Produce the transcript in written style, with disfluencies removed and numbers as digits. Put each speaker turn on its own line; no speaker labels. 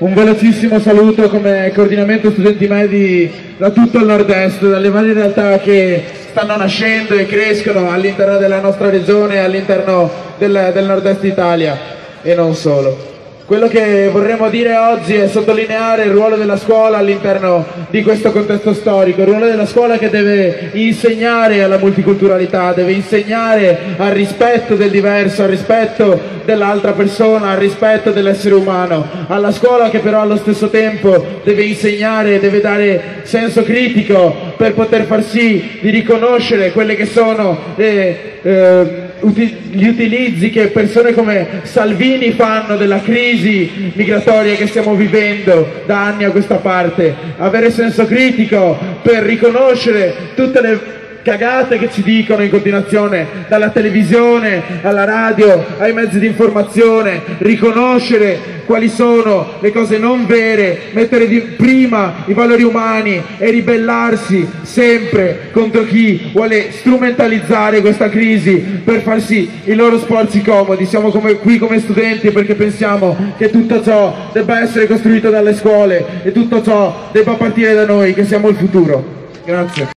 un velocissimo saluto come coordinamento studenti medi da tutto il nord-est, dalle varie realtà che stanno nascendo e crescono all'interno della nostra regione, all'interno del nord-est Italia e non solo. Quello che vorremmo dire oggi è sottolineare il ruolo della scuola all'interno di questo contesto storico, il ruolo della scuola che deve insegnare alla multiculturalità, deve insegnare al rispetto del diverso, al rispetto dell'altra persona, al rispetto dell'essere umano, alla scuola che però allo stesso tempo deve insegnare, deve dare senso critico per poter far sì di riconoscere quelle che sono gli utilizzi che persone come Salvini fanno della crisi migratoria che stiamo vivendo da anni a questa parte, avere senso critico per riconoscere tutte le cagate che ci dicono in continuazione dalla televisione alla radio ai mezzi di informazione, riconoscere quali sono le cose non vere, mettere prima i valori umani e ribellarsi sempre contro chi vuole strumentalizzare questa crisi per far sì i loro sforzi comodi. Siamo qui come studenti perché pensiamo che tutto ciò debba essere costruito dalle scuole e tutto ciò debba partire da noi che siamo il futuro. Grazie.